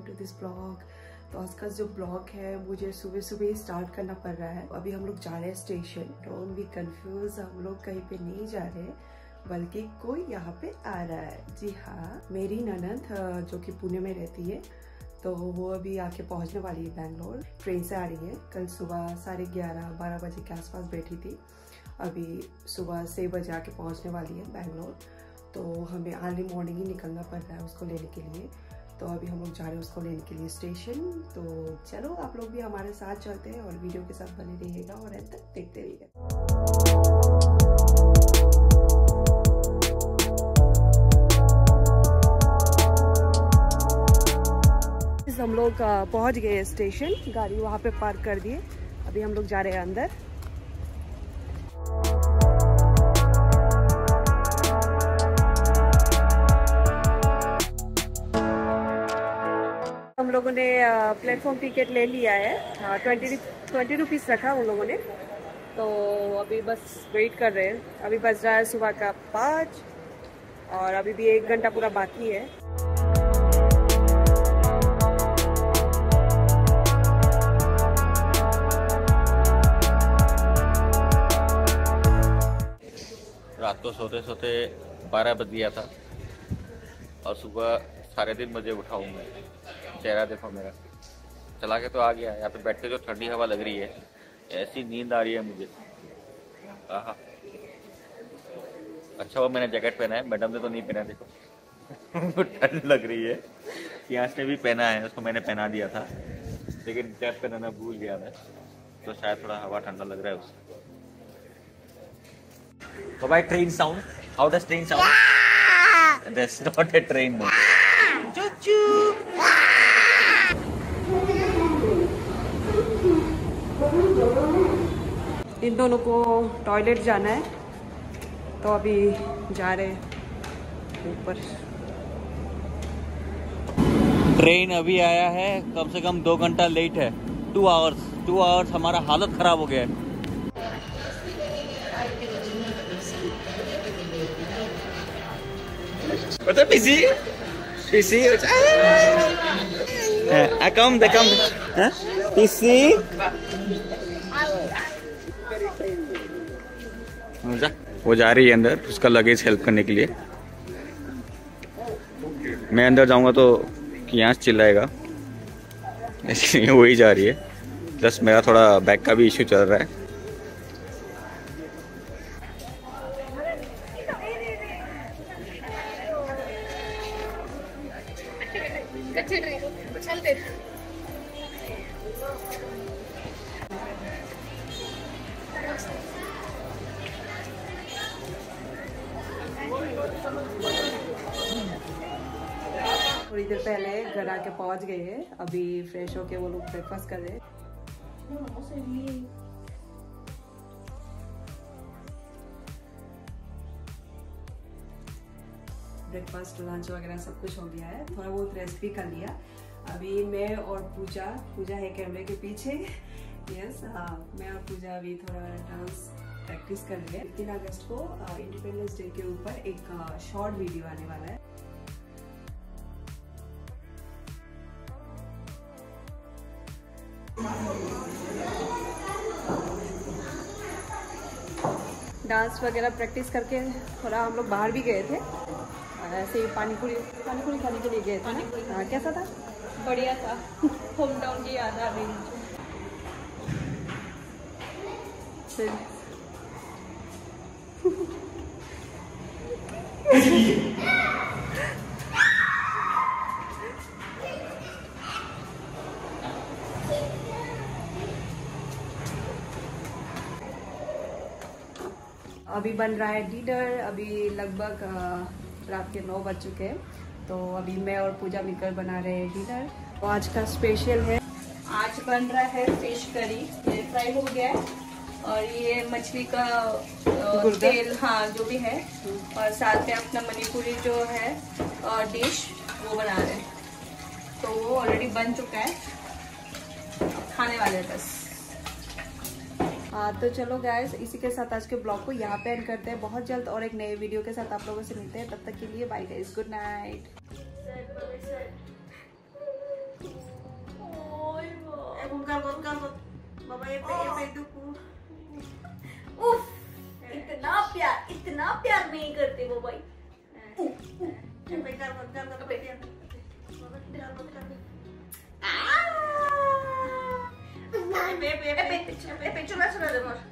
To this blog. तो आज का जो ब्लॉग है मुझे सुबह सुबह ही स्टार्ट करना पड़ रहा है। अभी हम लोग जा रहे हैं स्टेशन। डोंट बी कंफ्यूज, हम लोग कहीं पे नहीं जा रहे बल्कि कोई यहाँ पे आ रहा है। जी हाँ, मेरी ननद जो कि पुणे में रहती है, तो वो अभी आके पहुंचने वाली है बैंगलोर। ट्रेन से आ रही है। कल सुबह 11:30-12 बजे के आसपास बैठी थी, अभी सुबह 6 बजे आके पहुंचने वाली है बैंगलोर। तो हमें अर्ली मॉर्निंग ही निकलना पड़ रहा है उसको लेने के लिए। तो अभी हम लोग जा रहे हैं उसको लेने के लिए स्टेशन। तो चलो आप लोग भी हमारे साथ चलते हैं और वीडियो के साथ बने रहिएगा और अंत तक देखते रहिएगा। हम लोग पहुंच गए स्टेशन, गाड़ी वहां पे पार्क कर दिए। अभी हम लोग जा रहे हैं अंदर। हम लोगों ने प्लेटफॉर्म टिकट ले लिया है। 20 रुपीज़ रखा उन लोगों ने। तो अभी बस वेट कर रहे हैं। अभी बज रहा है सुबह का 5 और अभी भी 1 घंटा पूरा बाकी है। रात को सोते सोते 12 बज गया था और सुबह 3:30 बजे उठा हूँ मैं। चेहरा देखो मेरा, चला के तो आ गया। यहाँ पे बैठ के जो ठंडी हवा लग रही है, ऐसी नींद आ रही है मुझे। आहा, अच्छा वो मैंने जैकेट पहना है, मैडम ने तो नहीं पहना। देखो ठंड लग रही है। यहाँ ने भी पहना है, उसको मैंने पहना दिया था, लेकिन कैप पहनाना भूल गया मैं, तो शायद थोड़ा हवा ठंडा लग रहा है उससे। So by train sound, how does train sound? That's not a train. Choo-choo. इन दोनों को टॉयलेट जाना है, तो अभी जा रहे ऊपर। ट्रेन अभी आया है, कम से कम 2 घंटा लेट है। 2 आवर्स हमारा हालत खराब हो गया है। What's up, PC? PC? I come. Huh? PC? वो जा रही है अंदर उसका लगेज हेल्प करने के लिए। मैं अंदर जाऊंगा तो यहाँ चिल्लाएगा, इसलिए वही जा रही है। प्लस मेरा थोड़ा बैग का भी इश्यू चल रहा है। थोड़ी देर पहले घर आके पहुंच गए हैं। अभी फ्रेश होके वो लोग ब्रेकफास्ट कर रहे हैं। ब्रेकफास्ट लंच वगैरह सब कुछ हो गया है। थोड़ा बहुत रेस्ट भी कर लिया। अभी मैं और पूजा है कैमरे के पीछे। यस, मैं और पूजा अभी थोड़ा डांस प्रैक्टिस कर रहे हैं। 3 अगस्त को इंडिपेंडेंस डे के ऊपर एक शॉर्ट वीडियो आने वाला है। डांस वगैरह प्रैक्टिस करके थोड़ा हम लोग बाहर भी गए थे, ऐसे ही पानीपुरी खाने के लिए गए थे ना। हाँ, कैसा था? बढ़िया था। होम टाउन की याद आ रही मुझे। अभी बन रहा है डिनर। अभी लगभग रात के 9 बज चुके हैं। तो अभी मैं और पूजा मिलकर बना रहे हैं डिनर। तो आज का स्पेशल है, आज बन रहा है फिश करी। ये फ्राई हो गया है और ये मछली का तेल, हाँ जो भी है, और साथ में अपना मणिपुरी जो है डिश वो बना रहे हैं। तो वो ऑलरेडी बन चुका है, खाने वाले हैं बस। तो चलो गाइस, इसी के साथ आज के ब्लॉग को यहाँ पे एंड करते हैं। बहुत जल्द और एक नए वीडियो के साथ आप लोगों से मिलते हैं। तब तक के लिए बाय गाइस, गुड नाइट। उफ, इतना प्यार नहीं करते वो भाई। चला चला दे मोर।